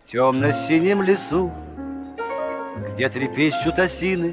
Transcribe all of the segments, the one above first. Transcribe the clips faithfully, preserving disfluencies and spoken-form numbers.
темно-синем лесу, где трепещут осины.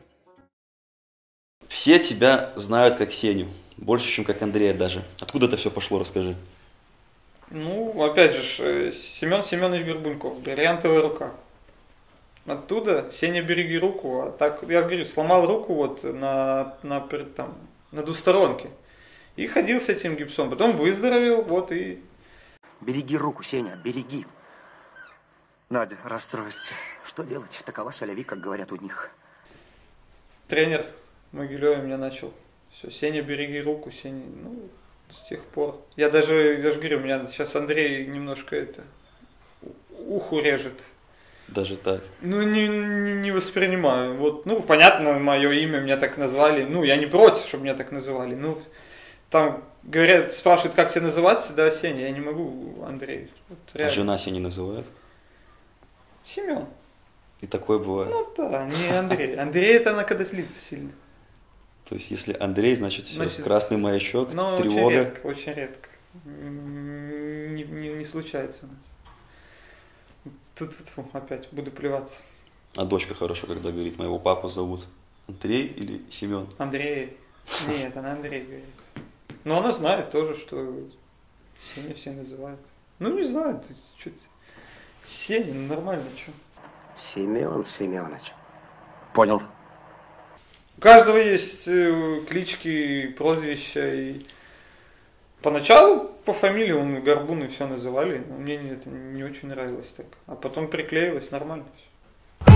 Все тебя знают как Сеню, больше, чем как Андрея даже. Откуда это все пошло, расскажи. Ну, опять же, Семен Семенович Горбунков, бриллиантовая рука. Оттуда Сеня, береги руку, а так, я говорю, сломал руку вот на, на, там, на двусторонке. И ходил с этим гипсом, потом выздоровел, вот и... Береги руку, Сеня, береги. Надя расстроится. Что делать? Такова соляви, как говорят у них. Тренер Могилёв меня начал. Все, Сеня, береги руку, Сеня, ну, с тех пор. Я даже, я же говорю, у меня сейчас Андрей немножко это, уху режет. Даже так? Ну, не, не, не воспринимаю. Вот, ну, понятно, мое имя меня так назвали. Ну, я не против, чтобы меня так называли. Ну, там говорят, спрашивают, как тебя называться, да, Сеня, я не могу, Андрей. Вот, а жена Сеня называет? Семен. И такое бывает? Ну да, не Андрей. Андрей это она когда злится сильно. То есть, если Андрей, значит, все, значит, красный маячок, но тревога. Очень редко, очень редко. Не, не, не случается у нас. Тут, тут опять буду плеваться. А дочка хорошо, когда говорит, моего папу зовут Андрей или Семен? Андрей. Нет, она Андрей говорит. Но она знает тоже, что Сеня все называют. Ну, не знаю, то есть, что-то... Сеня, ну, нормально, что? Семен Семенович. Понял. У каждого есть клички, прозвища. И поначалу по фамилии он Горбун и все называли, но мне это не очень нравилось так. А потом приклеилось, нормально все.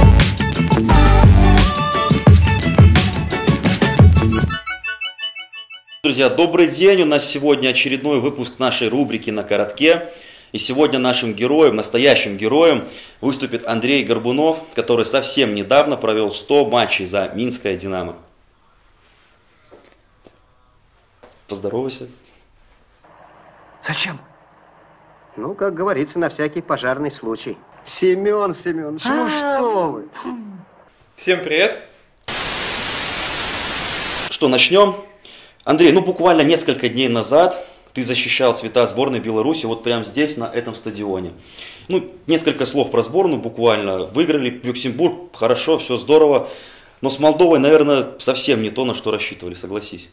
Друзья, добрый день! У нас сегодня очередной выпуск нашей рубрики «На коротке». И сегодня нашим героем, настоящим героем, выступит Андрей Горбунов, который совсем недавно провел сто матчей за Минское «Динамо». Поздоровайся. Зачем? Ну, как говорится, на всякий пожарный случай. Семен Семенович, ну что вы? Всем привет. Что, начнем? Андрей, ну буквально несколько дней назад ты защищал цвета сборной Беларуси вот прямо здесь, на этом стадионе. Ну, несколько слов про сборную буквально. Выиграли Люксембург, хорошо, все здорово. Но с Молдовой, наверное, совсем не то, на что рассчитывали, согласись.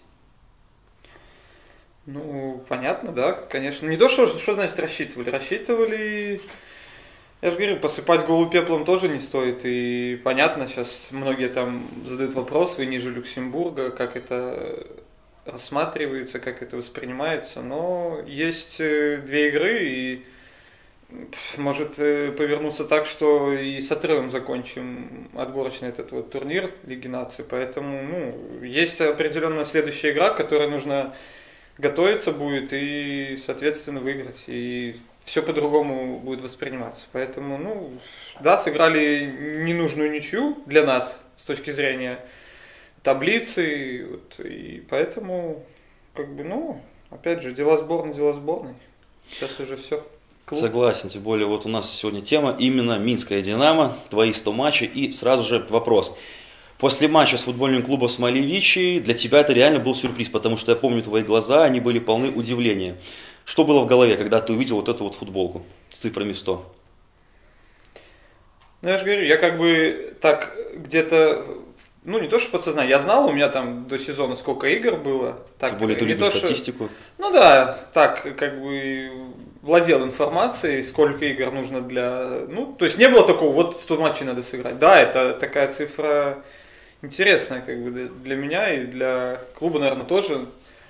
Ну, понятно, да, конечно. Не то, что, что значит рассчитывали. Рассчитывали, я же говорю, посыпать голову пеплом тоже не стоит. И понятно, сейчас многие там задают вопрос, вы ниже Люксембурга, как это рассматривается, как это воспринимается. Но есть две игры, и может повернуться так, что и с отрывом закончим отборочный этот вот турнир Лиги Наций. Поэтому, ну, есть определенная следующая игра, к которой нужно готовиться будет и, соответственно, выиграть. И все по-другому будет восприниматься. Поэтому, ну, да, сыграли ненужную ничью для нас с точки зрения таблицы. Вот, и поэтому, как бы, ну, опять же, дела сборной, дела сборной. Сейчас уже все. Клуб. Согласен, тем более вот у нас сегодня тема именно Минское «Динамо», твои сто матчей. И сразу же вопрос. После матча с футбольным клубом Смолевичи для тебя это реально был сюрприз, потому что я помню твои глаза, они были полны удивления. Что было в голове, когда ты увидел вот эту вот футболку с цифрами сто? Ну, я же говорю, я как бы так где-то, ну, не то что подсознание, я знал, у меня там до сезона сколько игр было. Так, Тем более ты любишь то, статистику. Что, ну да, так, как бы владел информацией, сколько игр нужно для... Ну, то есть не было такого, вот сто матчей надо сыграть. Да, это такая цифра интересная как бы для меня и для клуба, наверное, тоже.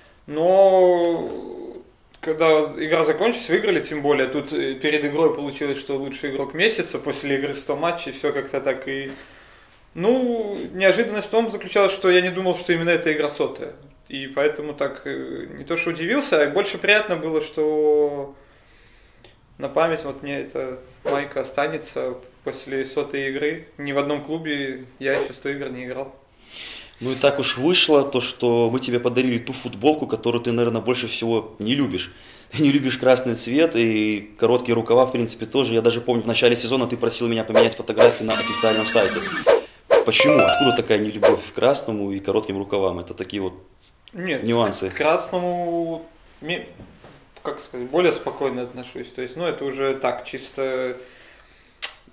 Но когда игра закончилась, выиграли, тем более, тут перед игрой получилось, что лучший игрок месяца, после игры сто матчей, все как-то так и... Ну, неожиданность в том заключалась, что я не думал, что именно эта игра сотая. И поэтому так не то что удивился, а больше приятно было, что на память вот мне эта майка останется после сотой игры. Ни в одном клубе я еще сто игр не играл. Ну и так уж вышло, то что мы тебе подарили ту футболку, которую ты, наверное, больше всего не любишь. Ты не любишь красный цвет и короткие рукава, в принципе, тоже. Я даже помню, в начале сезона ты просил меня поменять фотографии на официальном сайте. Почему? Откуда такая нелюбовь к красному и коротким рукавам? Это такие вот Нет, нюансы. К красному, как сказать, более спокойно отношусь. То есть, ну, это уже так, чисто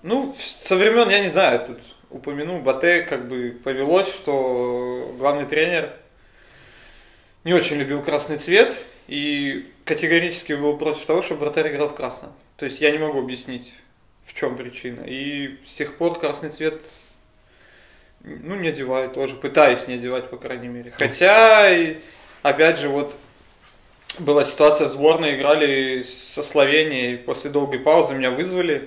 Ну, со времен, я не знаю, тут упомяну, Батэ как бы повелось, что главный тренер не очень любил красный цвет и категорически был против того, чтобы вратарь играл в красном. То есть я не могу объяснить, в чем причина. И с тех пор красный цвет, ну, не одеваю тоже, пытаюсь не одевать, по крайней мере. Хотя, и, опять же, вот была ситуация в сборной, играли со Словенией, после долгой паузы меня вызвали.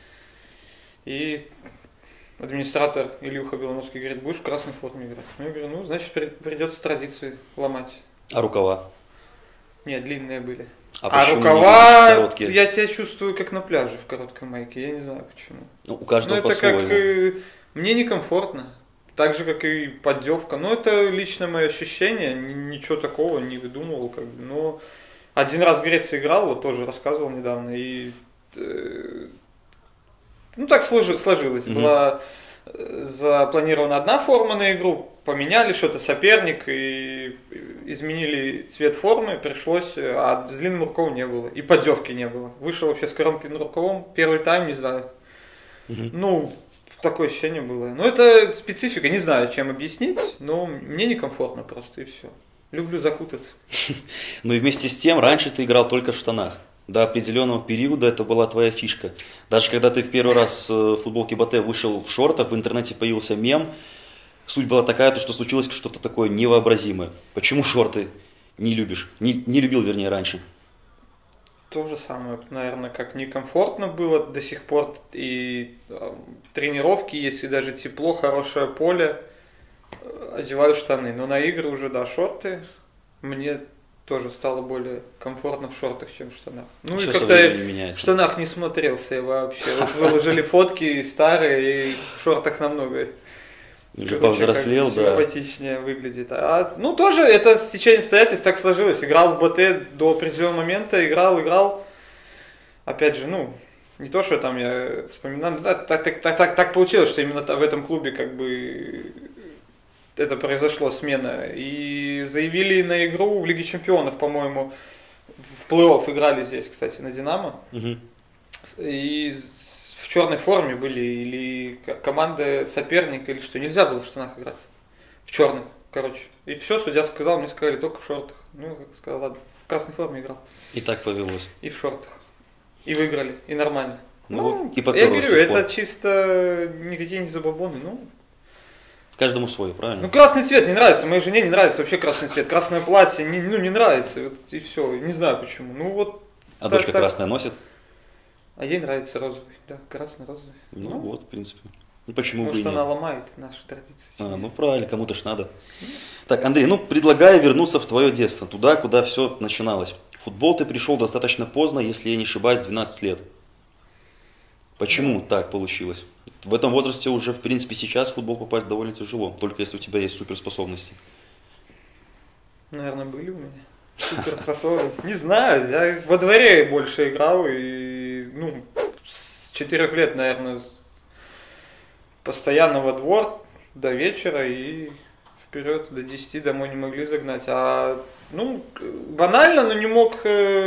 И администратор Ильюха Белоновский говорит, будешь в красной форме играть? Ну, я говорю, ну, значит, придется традиции ломать. А рукава? Нет, длинные были. А, а рукава, я себя чувствую как на пляже в короткой майке, я не знаю почему. Ну, у каждого ну, это по-своему. Как, э, мне некомфортно, так же, как и поддевка. Но это лично мое ощущение, ничего такого не выдумывал. Как бы. Но один раз в Греции играл, вот тоже рассказывал недавно, и... Э, ну, так сложилось. Mm-hmm. Была запланирована одна форма на игру, поменяли что-то соперник и изменили цвет формы, пришлось, а с длинным рукавом не было, и поддевки не было. Вышел вообще с коротким рукавом, первый тайм, не знаю. Mm-hmm. Ну, такое ощущение было. Ну, это специфика, не знаю, чем объяснить, но мне некомфортно просто, и все. Люблю закутаться. Ну и вместе с тем, раньше ты играл только в штанах. До определенного периода это была твоя фишка. Даже когда ты в первый раз в футболке Батэ вышел в шортах, в интернете появился мем. Суть была такая, что случилось что-то такое невообразимое. Почему шорты не любишь? Не, не любил, вернее, раньше. То же самое, наверное, как некомфортно было до сих пор. И э, тренировки, если даже тепло, хорошее поле, одеваю штаны. Но на игры уже, да, шорты. Мне тоже стало более комфортно в шортах, чем в штанах. Ну Все и как-то в штанах не смотрелся я вообще. Вот выложили фотки старые, и в шортах намного уже повзрослел, как, да. Симпатичнее выглядит. А, ну тоже это с течением обстоятельств так сложилось. Играл в Батэ до определенного момента, играл, играл. Опять же, ну, не то, что там я вспоминаю, да, так, так, так, так, так получилось, что именно в этом клубе как бы... это произошло, смена. И заявили на игру в Лиге Чемпионов, по-моему, в плей-офф играли здесь, кстати, на Динамо. Угу. И в черной форме были, или команда соперника, или что. Нельзя было в штанах играть. В черных, короче. И все, судья сказал, мне сказали, только в шортах. Ну, я сказал, ладно, в красной форме играл. И так повелось. И в шортах. И выиграли, и нормально. Ну, ну и я говорю, это чисто никакие не забабоны, ну... Каждому свой, правильно? Ну, красный цвет не нравится. Моей жене не нравится вообще красный цвет. Красное платье, не, ну, не нравится. Вот, и все. Не знаю почему. Ну, вот, а так, дочка так... красное носит? А ей нравится розовый. Да, красный, розовый. Ну, ну вот, в принципе. Ну, почему может, бы и нет? Она ломает наши традиции. А, ну, правильно, кому-то ж надо. Так, Андрей, ну, предлагаю вернуться в твое детство. Туда, куда все начиналось. В футбол ты пришел достаточно поздно, если я не ошибаюсь, двенадцать лет. Почему так получилось? В этом возрасте уже, в принципе, сейчас в футбол попасть довольно тяжело, только если у тебя есть суперспособности. Наверное, были у меня суперспособности. Не знаю, я во дворе больше играл, и ну, с четырех лет, наверное, постоянно во двор до вечера, и вперед до десяти домой не могли загнать. А, ну, банально, но не мог...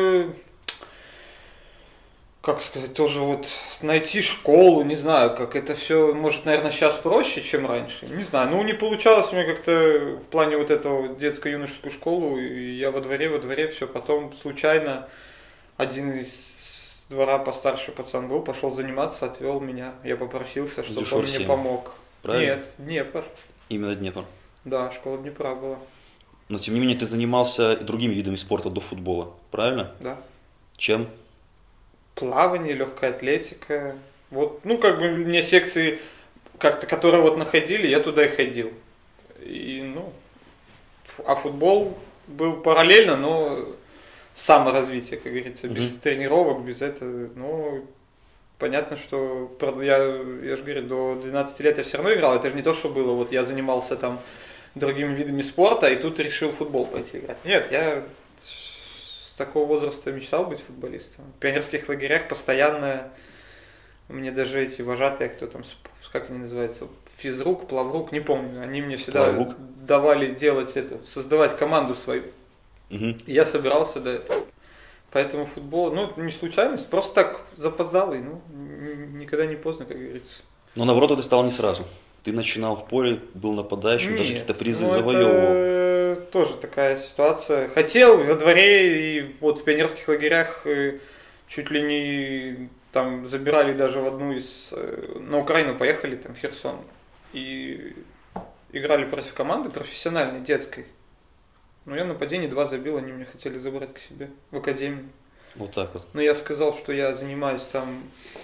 как сказать, тоже вот найти школу, не знаю, как это все, может, наверное, сейчас проще, чем раньше, не знаю, ну, не получалось у меня как-то в плане вот этого детско-юношескую школу, и я во дворе, во дворе, все, потом случайно один из двора постарше пацан был, пошел заниматься, отвел меня, я попросился, чтобы он мне помог. Правильно? Нет, Днепр. Именно Днепр? Да, школа Днепра была. Но, тем не менее, ты занимался и другими видами спорта до футбола, правильно? Да. Чем? Плавание, легкая атлетика. Вот, ну, как бы мне секции, как-то, которые вот находили, я туда и ходил. И, ну, а футбол был параллельно, но саморазвитие, как говорится, без mm-hmm. тренировок, без этого, ну, понятно, что я, я же говорю, до двенадцати лет я все равно играл, это же не то, что было, вот я занимался там другими видами спорта, и тут решил в футбол пойти играть. Нет, я... с такого возраста мечтал быть футболистом. В пионерских лагерях постоянно мне даже эти вожатые, кто там, как они называются, физрук, плаврук, не помню, они мне всегда плаврук. Давали делать это, создавать команду свою. Угу. И я собирался до этого. Поэтому футбол, ну, это не случайность, просто так запоздалый, ну, никогда не поздно, как говорится. Но на ворота ты стал не сразу. Ты начинал в поле, был нападающим, Нет, даже какие-то призы ну, завоевывал. Это тоже такая ситуация. Хотел во дворе, и вот в пионерских лагерях чуть ли не там забирали даже в одну из... На Украину поехали, там, в Херсон. И играли против команды профессиональной, детской. Ну, я нападение два забил, они меня хотели забрать к себе в академию. Вот так вот. Но я сказал, что я занимаюсь там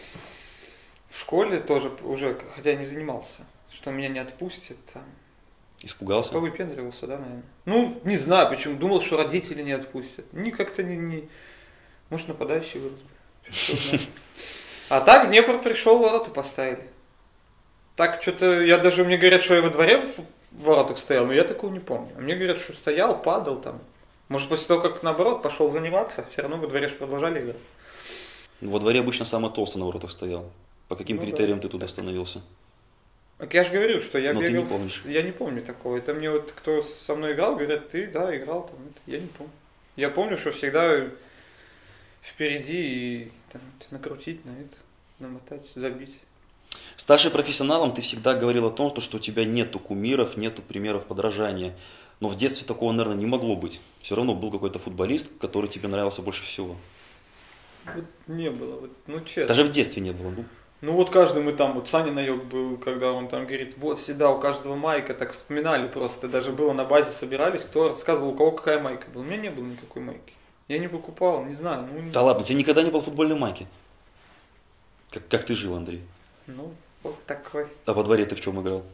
в школе тоже уже, хотя не занимался, что меня не отпустят там. Испугался? Повыпендривался, да, наверное. Ну, не знаю, почему. Думал, что родители не отпустят. Ни как-то не... не... Может, нападающий вырос бы. А так Днепр пришел, ворота поставили. Так что-то, я даже, мне говорят, что я во дворе в воротах стоял, но я такого не помню. А мне говорят, что стоял, падал там. Может, после того, как наоборот пошел заниматься, все равно во дворе же продолжали играть. Во дворе обычно самый толстый на воротах стоял. По каким Ну, критериям да. ты туда становился? Так я же говорю, что я Но ты бегал. не помнишь. Я не помню такого. Это мне вот кто со мной играл, говорят, ты, да, играл там. Это я не помню. Я помню, что всегда впереди и там, накрутить на это, намотать, забить. Старшим профессионалом ты всегда говорил о том, что у тебя нету кумиров, нету примеров подражания. Но в детстве такого, наверное, не могло быть. Все равно был какой-то футболист, который тебе нравился больше всего. Вот не было, вот, ну честно. Даже в детстве не было. Ну, Ну вот каждый мы там, вот Саня Наёк был, когда он там говорит, вот всегда у каждого майка, так вспоминали просто, даже было на базе собирались, кто рассказывал, у кого какая майка была. У меня не было никакой майки. Я не покупал, не знаю. Ну, да ладно, у тебя никогда не было футбольной майки. Как, как ты жил, Андрей? ну вот такой. А во дворе ты в чем играл?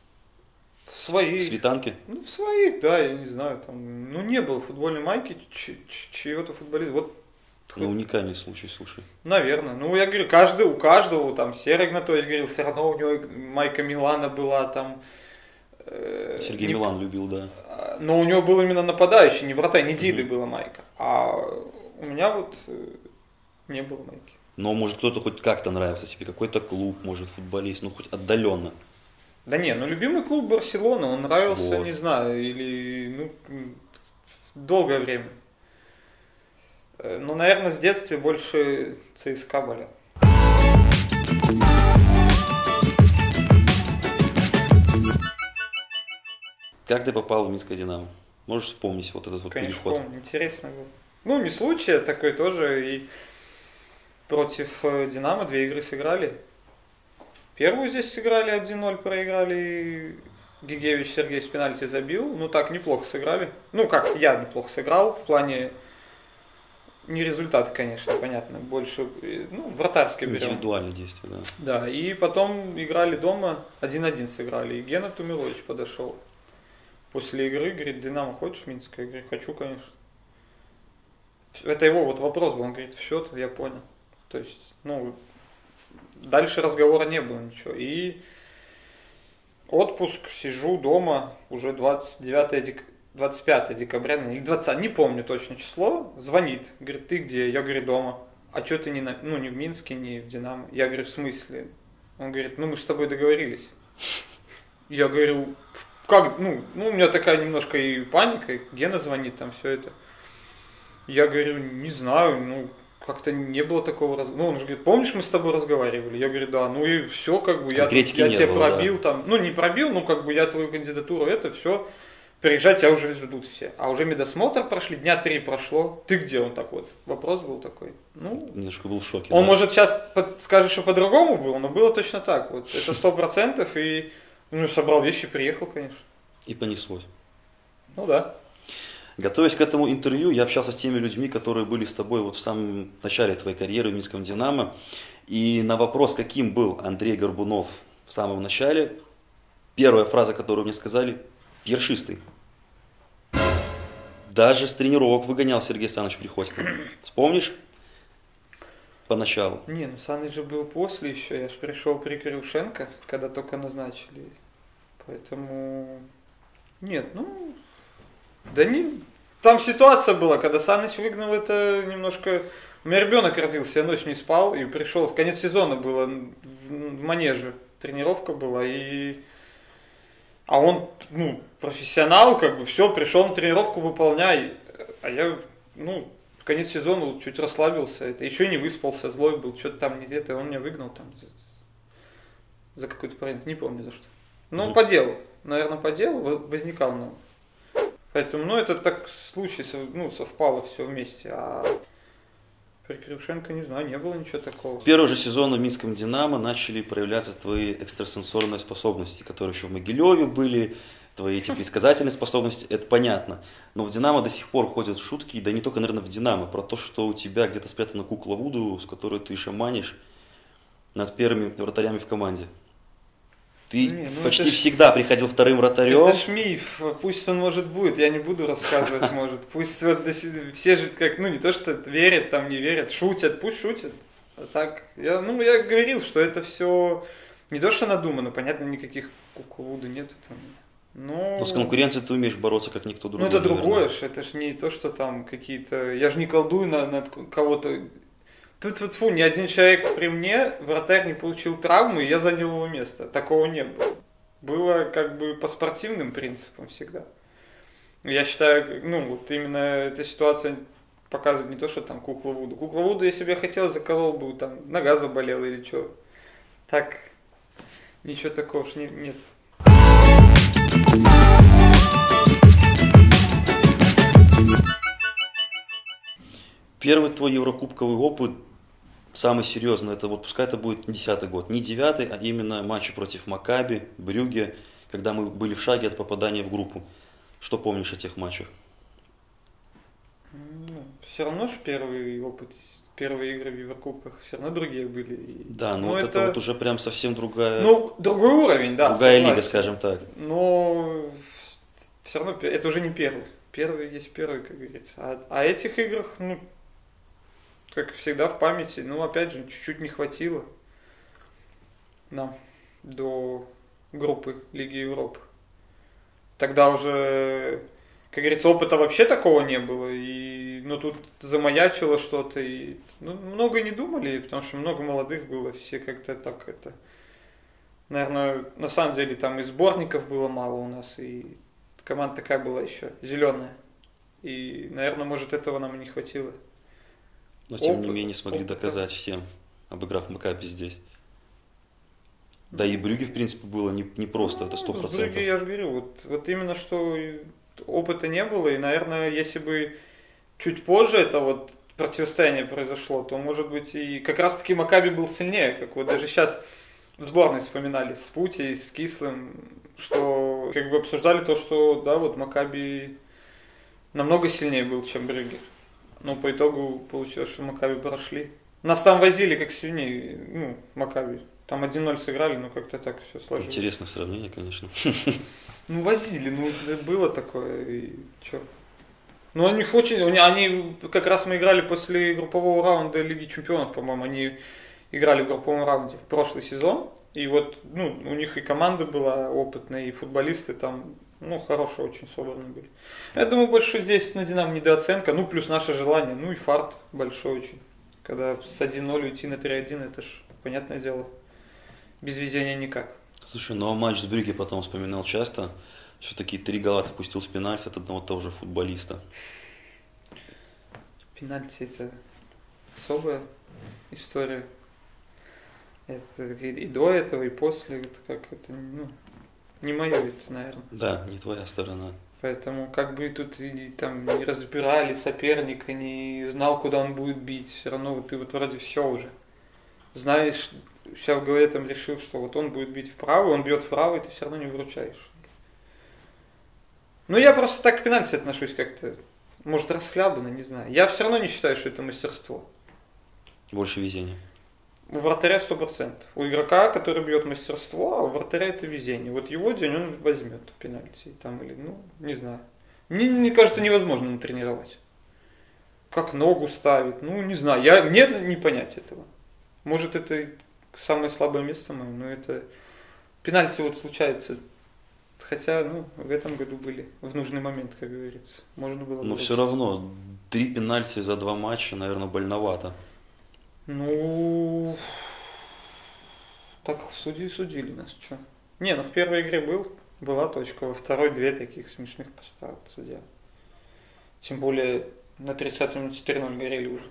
Свои. В светанке? Ну, в своих, да, я не знаю, там, ну, не было футбольной майки ч- ч- чьего-то футболиста, вот, Ну, уникальный случай, слушай. наверное, ну, я говорю, каждый, у каждого, там, Серый Игнатович говорил, все равно у него майка Милана была, там, э, Сергей не- Милан любил, да. но у него был именно нападающий, не вратарь, не Диды Мгм. была майка, а у меня вот э, не было майки. Но, может, кто-то хоть как-то нравился тебе, какой-то клуб, может, футболист, ну, хоть отдаленно. Да не, ну, любимый клуб Барселона, он нравился, Вот. не знаю, или, ну, м, долгое время. Э, Ну, наверное, в детстве больше ЦСКА болел. Как ты попал в Минское Динамо? Можешь вспомнить вот этот вот Конечно, переход? помню, интересно было. Ну, не случай, а такой тоже. И против э, Динамо две игры сыграли. Первую здесь сыграли один ноль, проиграли. Гигевич Сергей с пенальти забил. Ну, так, неплохо сыграли. Ну, как, я неплохо сыграл. В плане... Не результат, конечно, понятно. Больше, э, ну, вратарский берем. Индивидуальные действия, да. Да, и потом играли дома, один-один сыграли. И Гена Тумилович подошел. После игры, говорит, Динамо хочешь в Минск? Я говорю, хочу, конечно. Это его вот вопрос был, он говорит, в счет, я понял. То есть, ну, дальше разговора не было ничего. И отпуск, сижу дома, уже двадцать девятое дек... двадцать пятое декабря, или двадцатое, не помню точно число, звонит, говорит, ты где? Я говорю, дома. А что ты не, на... ну, не в Минске, не в Динамо? Я говорю, в смысле? Он говорит, ну мы же с тобой договорились. Я говорю, как, ну, ну у меня такая немножко и паника, и Гена звонит, там все это. Я говорю, не знаю, ну, как-то не было такого разговора. Ну, он же говорит, помнишь, мы с тобой разговаривали? Я говорю, да, ну и все, как бы, я, Конкретики я не тебя было, пробил да. там, ну, не пробил, ну, как бы, я твою кандидатуру, это все, приезжать тебя уже ждут все. А уже медосмотр прошли, дня три прошло, ты где? Он так вот, вопрос был такой. Ну, Немножко был в шоке. он, да. может, сейчас под- скажет, что по-другому было, но было точно так, вот, это сто процентов, и, ну, собрал вещи, приехал, конечно. И понеслось. Ну, да. Готовясь к этому интервью, я общался с теми людьми, которые были с тобой вот в самом начале твоей карьеры в Минском Динамо. И на вопрос, каким был Андрей Горбунов в самом начале, первая фраза, которую мне сказали, ершистый. Даже с тренировок выгонял Сергей Саныч Приходько. Вспомнишь? Поначалу. Не, ну Саныч же был после еще, я же пришел при Кирюшенко, когда только назначили. Поэтому... Нет, ну... Да не... Там ситуация была, когда Саныч выгнал, это немножко... У меня ребенок родился, я ночь не спал, и пришел... Конец сезона было, в манеже тренировка была, и... А он, ну, профессионал, как бы, все, пришел на тренировку, выполняй. А я, ну, конец сезона вот чуть расслабился, это еще не выспался, злой был, что-то там не это, он меня выгнал там за, за какой-то проект, не помню за что. Ну, mm-hmm. по делу, наверное, по делу возникал, ну. Поэтому, ну, это так случай, ну, совпало все вместе, а при Кривошенко, не знаю, не было ничего такого. Первый же сезон в Минском «Динамо» начали проявляться твои экстрасенсорные способности, которые еще в Могилеве были, твои эти предсказательные способности, это понятно. Но в «Динамо» до сих пор ходят шутки, да не только, наверное, в «Динамо», про то, что у тебя где-то спрятана кукла Вуду, с которой ты шаманишь над первыми вратарями в команде. Ты не, ну почти ж, всегда приходил вторым вратарем. Это ж миф, пусть он может будет, я не буду рассказывать, может. Пусть вот все же как, ну не то что верят, там не верят, шутят, пусть шутят. А так, я, ну я говорил, что это все не то что надумано, понятно, никаких кукол Вуду нету там. Но... но с конкуренцией ты умеешь бороться, как никто другой. Ну это другое ж, это ж не то, что там какие-то, я же не колдую на, над кого-то. Тут вот фу, ни один человек при мне, вратарь, не получил травмы, и я занял его место. Такого не было. Было как бы по спортивным принципам всегда. Я считаю, ну вот именно эта ситуация показывает не то, что там кукла Вуду. Кукла Вуду, если бы я хотел, заколол бы, там нога заболела или что. Так, ничего такого ж не, нет. Первый твой еврокубковый опыт, самый серьезный, это вот пускай это будет не десятый год, не девятый, а именно матчи против Макаби, Брюгге, когда мы были в шаге от попадания в группу. Что помнишь о тех матчах? Ну, все равно же первый опыт, первые игры в Еврокубках, все равно другие были. Да, но, но вот это, это вот уже прям совсем другая... Ну, другой уровень, да. Другая согласен. Лига, скажем так. Но все равно это уже не первый. Первый есть первый, как говорится. А, а этих играх, ну, как всегда в памяти, ну, опять же, чуть-чуть не хватило нам до группы Лиги Европы. Тогда уже, как говорится, опыта вообще такого не было, и, ну, тут замаячило что-то, и, ну, много не думали, потому что много молодых было, все как-то так, это, наверное, на самом деле, там и сборников было мало у нас, и команда такая была еще, зеленая, и, наверное, может, этого нам и не хватило. Но тем опыт, не менее смогли опыт. доказать всем, обыграв Макаби здесь. Да и Брюгге, в принципе, было не, не просто, это сто процентов. Брюгге, я же говорю, вот, вот именно что опыта не было, и, наверное, если бы чуть позже это вот противостояние произошло, то, может быть, и как раз-таки Макаби был сильнее, как вот даже сейчас в сборной вспоминали с Пути, с Кислым, что как бы обсуждали то, что, да, вот Макаби намного сильнее был, чем Брюгге. Но по итогу получилось, что Макаби прошли. Нас там возили как свиней, ну, Макаби. Там один ноль сыграли, но как-то так все сложилось. Интересное сравнение, конечно. Ну, возили, ну, было такое, и чё. Ну, они очень, они, как раз мы играли после группового раунда Лиги Чемпионов, по-моему, они играли в групповом раунде в прошлый сезон. И вот, ну, у них и команда была опытная, и футболисты там, ну, хорошие очень собранные были. Я думаю, больше здесь на Динамо недооценка, ну, плюс наше желание, ну, и фарт большой очень. Когда с один ноль уйти на три один, это ж понятное дело. Без везения никак. Слушай, ну а матч с Брюгге потом вспоминал часто. Все-таки три гола ты пустил с пенальти от одного того же футболиста. Пенальти это особая история. Это и до этого, и после. Это как это, ну, не мое это, наверное. Да, не твоя сторона. Поэтому как бы тут и там не разбирали соперника, не знал, куда он будет бить. Все равно вот ты вот вроде все уже знаешь, вся в голове там решил, что вот он будет бить вправо, он бьет вправо, и ты все равно не выручаешь. Ну, я просто так к пенальти отношусь как-то, может, расхлябанно, не знаю. Я все равно не считаю, что это мастерство. Больше везения. У вратаря сто процентов. У игрока, который бьет мастерство, а у вратаря это везение. Вот его день он возьмет пенальти. Там, или, ну, не знаю. Мне, мне кажется, невозможно натренировать. Как ногу ставить, ну, не знаю. Я, мне не понять этого. Может, это самое слабое место мое, но это пенальти вот случается. Хотя, ну, в этом году были в нужный момент, как говорится. Можно было. Но все равно, три пенальти за два матча, наверное, больновато. Ну, так судьи судили нас, что? Не, ну в первой игре был, была точка, во второй две таких смешных поставил судья. Тем более, На тридцатой минуте три ноль горели уже.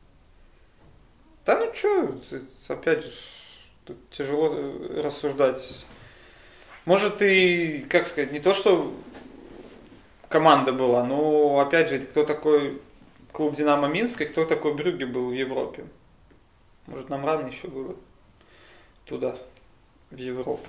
Да ну чё, опять же, тут тяжело рассуждать. Может и, как сказать, не то, что команда была, но опять же, кто такой клуб «Динамо» Минск и кто такой Брюгге был в Европе. Может, нам рано еще было туда, в Европу.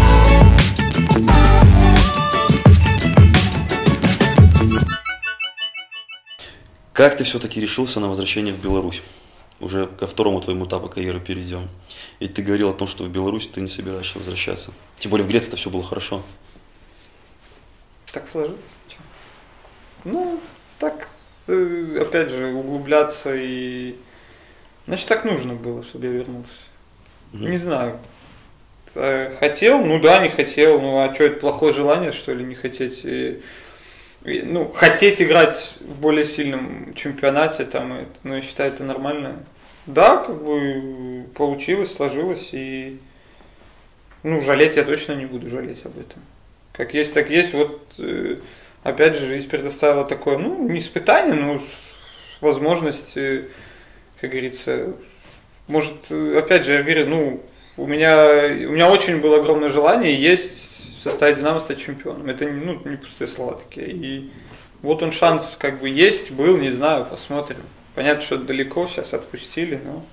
Как ты все-таки решился на возвращение в Беларусь? Уже ко второму твоему этапу карьеры перейдем. Ведь ты говорил о том, что в Беларусь ты не собираешься возвращаться. Тем более в Греции-то все было хорошо. Так сложилось. Ну, так, опять же, углубляться и... Значит, так нужно было, чтобы я вернулся. Mm-hmm. Не знаю. Хотел? Ну да, не хотел. Ну а что, это плохое желание, что ли, не хотеть? И, и, ну, хотеть играть в более сильном чемпионате, там, это, ну, я считаю, это нормально. Да, как бы получилось, сложилось, и ну, жалеть я точно не буду жалеть об этом. Как есть, так есть. Вот, опять же, жизнь предоставила такое, ну, не испытание, но возможность, как говорится, может, опять же, я говорю, ну, у меня, у меня очень было огромное желание есть в составе «Динамо» стать чемпионом. Это ну, не пустые слова такие. И вот он шанс как бы есть, был, не знаю, посмотрим. Понятно, что далеко, сейчас отпустили, но...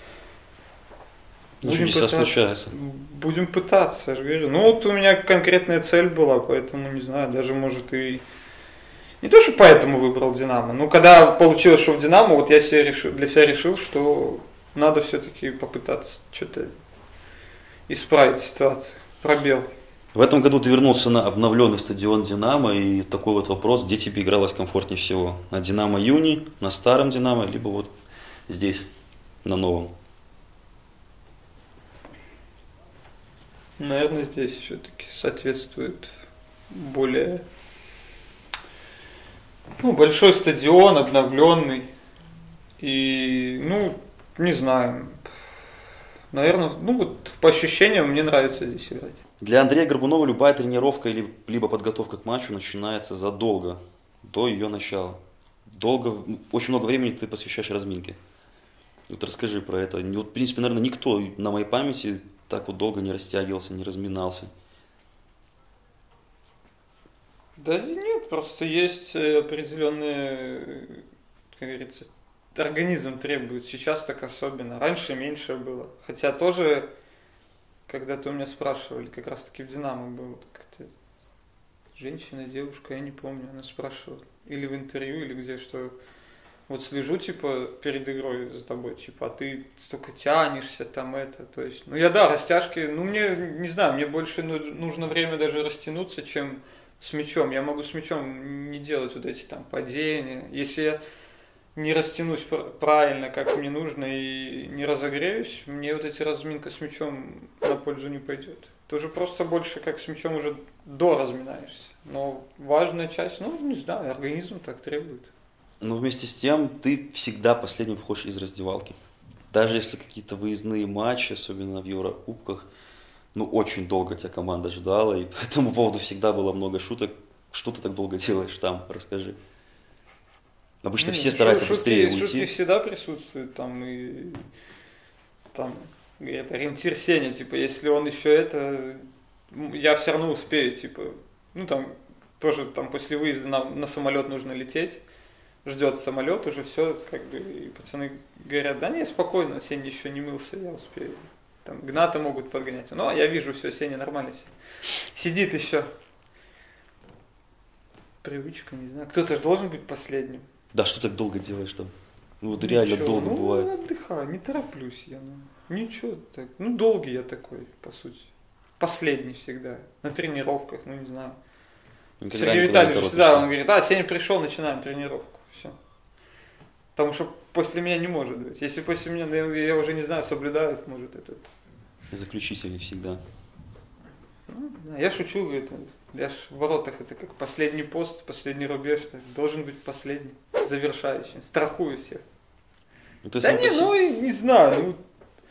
Ну, чудеса случаются. Будем пытаться, я же говорю. Ну, вот у меня конкретная цель была, поэтому, не знаю, даже, может, и... Не то, что поэтому выбрал «Динамо», но когда получилось, что в «Динамо», вот я себе решил, для себя решил, что надо все-таки попытаться что-то исправить ситуацию. Пробел. В этом году ты вернулся на обновленный стадион «Динамо», и такой вот вопрос, где тебе игралось комфортнее всего? На «Динамо Юни», на старом «Динамо», либо вот здесь, на новом? Наверное, здесь все-таки соответствует более... Ну, большой стадион, обновленный. И, ну, не знаю. Наверное, ну вот по ощущениям мне нравится здесь играть. Для Андрея Горбунова любая тренировка или, либо подготовка к матчу начинается задолго, до ее начала. Долго, очень много времени ты посвящаешь разминке. Вот расскажи про это. Вот, в принципе, наверное, никто на моей памяти так вот долго не растягивался, не разминался. Да нет, просто есть определенные, как говорится, организм требует. Сейчас так особенно. Раньше меньше было. Хотя тоже, когда-то у меня спрашивали, как раз таки в «Динамо» было как-то женщина, девушка, я не помню, она спрашивала. Или в интервью, или где, что вот слежу, типа, перед игрой за тобой, типа, а ты столько тянешься, там это, то есть, ну я, да, растяжки, ну мне, не знаю, мне больше нужно время даже растянуться, чем с мячом. Я могу с мячом не делать вот эти там падения. Если я не растянусь правильно, как мне нужно, и не разогреюсь, мне вот эти разминка с мячом на пользу не пойдет. Ты уже просто больше как с мячом уже доразминаешься. Но важная часть, ну, не знаю, организм так требует. Но вместе с тем ты всегда последним выходишь из раздевалки. Даже если какие-то выездные матчи, особенно в Еврокубках, ну, очень долго тебя команда ждала, и по этому поводу всегда было много шуток. Что ты так долго делаешь там? Расскажи. Обычно ну, все стараются шутки, быстрее уйти. Шутки всегда присутствуют там, и там, говорят, ориентир Сеня, типа, если он еще это, я все равно успею, типа, ну, там, тоже там после выезда на, на самолет нужно лететь, ждет самолет, уже все, как бы, и пацаны говорят, да не, спокойно, Сеня еще не мылся, я успею. Там Гната могут подгонять. Ну, я вижу, все, Сеня нормально сидит еще. Привычка, не знаю. Кто-то же должен быть последним. Да, что так долго делаешь там? Ну, вот реально Ничего. долго ну, бывает. Ну, отдыхаю, не тороплюсь я. Ну. Ничего так. Ну, долгий я такой, по сути. Последний всегда. На тренировках, ну, не знаю. Никогда Сергей Витальевич всегда, он говорит, да, Сеня пришел, начинаем тренировку. Все. Потому что после меня не может быть. Если после меня, я уже не знаю, соблюдают, может, этот... Заключительный всегда. Ну, я шучу, говорит, я ж в воротах, это как последний пост, последний рубеж, должен быть последний, завершающим, страхую всех. Ну, да не, ну, не знаю, ну,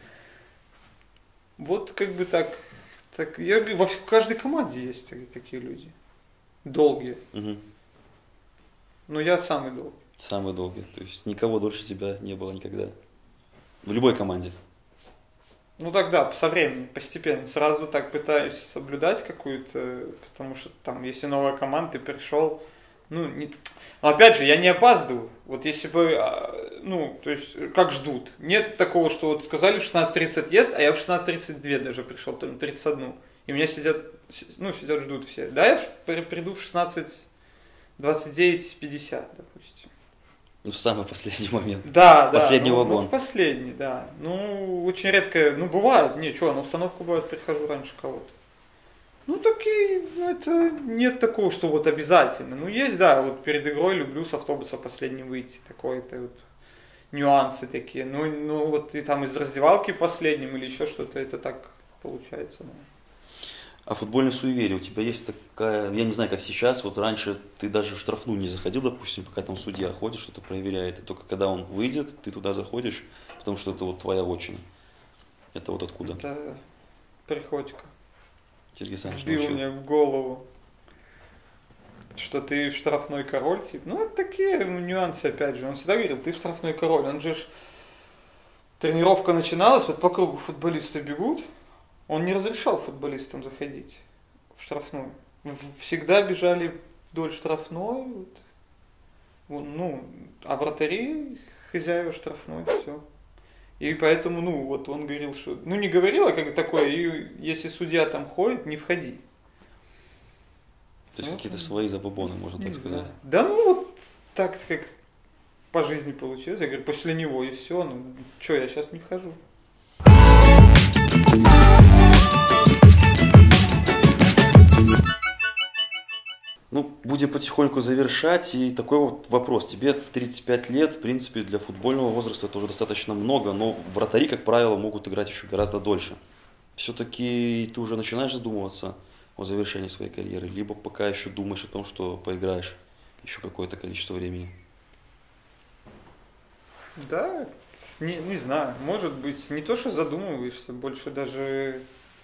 вот как бы так, так я говорю, в каждой команде есть такие люди, долгие, угу. Но я самый долгий. Самый долгий. То есть никого дольше тебя не было никогда. В любой команде. Ну тогда, со временем, постепенно. Сразу так пытаюсь соблюдать какую-то, потому что там, если новая команда, ты пришел, ну, не... Но опять же, я не опаздываю. Вот если бы, ну, то есть, как ждут. Нет такого, что вот сказали в шестнадцать тридцать отъезд, а я в шестнадцать тридцать два даже пришел, там, тридцать один. И меня сидят, ну, сидят, ждут все. Да, я приду в шестнадцать двадцать девять пятьдесят, допустим. В самый последний момент. Да, последний да. Ну, вагон. Ну, последний, да. Ну, очень редко, ну, бывает, не, что, на установку бывает, прихожу раньше кого-то. Ну, такие, ну, это нет такого, что вот обязательно. Ну, есть, да, вот перед игрой люблю с автобуса последним выйти, такое-то вот нюансы такие. Ну, ну, вот и там из раздевалки последним или еще что-то, это так получается, ну. А футбольное суеверие у тебя есть такая, я не знаю, как сейчас, вот раньше ты даже в штрафную не заходил, допустим, пока там судья ходит, что-то проверяет, и только когда он выйдет, ты туда заходишь, потому что это вот твоя вотчина. Это вот откуда? Это Приходько. Сергей Александрович Вбил научил. мне в голову, что ты штрафной король, типа. Ну, это такие ну, нюансы, опять же. Он всегда говорил, ты штрафной король. Он же ж... Тренировка начиналась, вот по кругу футболисты бегут. Он не разрешал футболистам заходить в штрафную. Всегда бежали вдоль штрафной. Вот. Ну, а вратари хозяева штрафной, все. И поэтому, ну, вот он говорил, что... Ну, не говорил, а как такое, и если судья там ходит, не входи. То есть Ну, какие-то свои забабоны, можно так сказать. знаю. Да ну вот так как по жизни получилось. Я говорю, после него и все. Ну что, я сейчас не вхожу. Ну, будем потихоньку завершать. И такой вот вопрос. Тебе тридцать пять лет, в принципе, для футбольного возраста это уже достаточно много, но вратари, как правило, могут играть еще гораздо дольше. Все-таки ты уже начинаешь задумываться о завершении своей карьеры, либо пока еще думаешь о том, что поиграешь еще какое-то количество времени? Да, не, не знаю. Может быть, не то, что задумываешься, больше даже,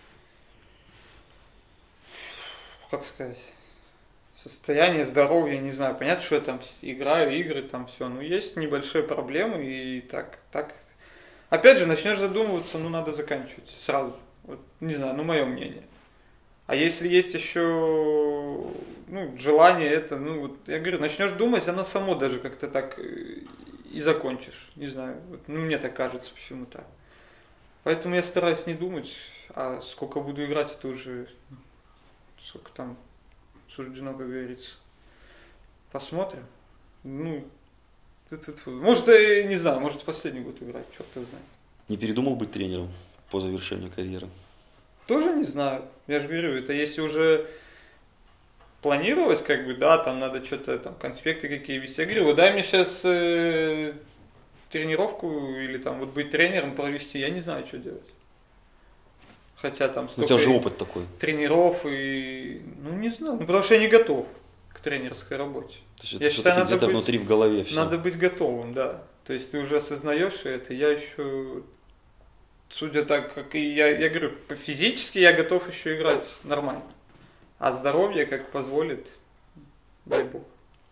как сказать, состояние здоровья, не знаю. Понятно, что я там играю, игры, там все. Но есть небольшие проблемы, и так, так. Опять же, начнешь задумываться, ну, надо заканчивать сразу. Вот, не знаю, ну, мое мнение. А если есть еще ну, желание это, ну, вот, я говорю, начнешь думать, оно само даже как-то так и закончишь. Не знаю, вот, ну, мне так кажется почему-то. Поэтому я стараюсь не думать, а сколько буду играть, это уже, сколько там суждено, как говорится. Посмотрим. Ну, может, я не знаю, может, последний год играть, черт его знает. Не передумал быть тренером по завершению карьеры? Тоже не знаю. Я же говорю, это если уже планировать, как бы, да, там надо что-то, там, конспекты какие вести. Я говорю, вот дай мне сейчас э, тренировку или там вот быть тренером провести, я не знаю, что делать. Хотя там столько... У тебя же опыт такой. Тренеров и... Ну, не знаю, ну, потому что я не готов к тренерской работе. То есть я это считаю, надо где-то быть, внутри в голове все. Надо быть готовым, да. То есть ты уже осознаешь это, я еще... Судя так, как и я, я говорю, физически я готов еще играть нормально. А здоровье, как позволит, дай бог.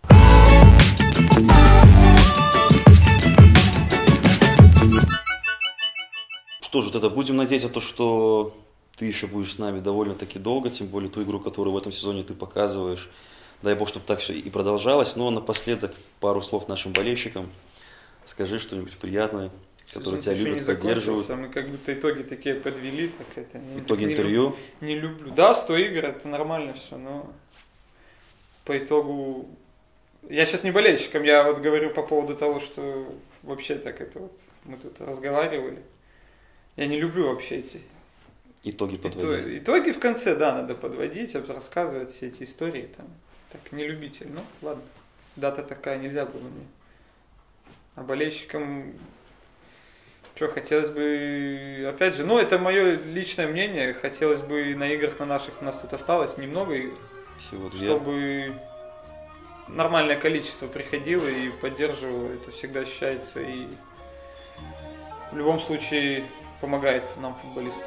Что же, тогда будем надеяться, то, что ты еще будешь с нами довольно-таки долго, тем более ту игру, которую в этом сезоне ты показываешь. Дай бог, чтобы так все и продолжалось. Но напоследок пару слов нашим болельщикам. Скажи что-нибудь приятное, которые тебя любят, поддерживают. Мы как будто итоги такие подвели. Так это, Итоги не интервью. Люблю, не люблю. Да, сто игр, это нормально все, но по итогу... Я сейчас не болельщиком, я вот говорю по поводу того, что вообще так это вот мы тут разговаривали. Я не люблю вообще эти... Итоги подводить. Итоги, итоги в конце, да, надо подводить, рассказывать все эти истории. Там. Так, не любитель. Ну, ладно. Дата такая, нельзя было мне. А болельщикам... Что, хотелось бы, опять же, ну, это мое личное мнение, хотелось бы на играх на наших, у нас тут осталось немного игр, Всего две. чтобы нормальное количество приходило и поддерживало, это всегда ощущается и в любом случае помогает нам, футболистам.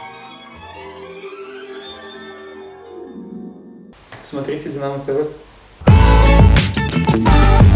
Смотрите Динамо ТВ. Thank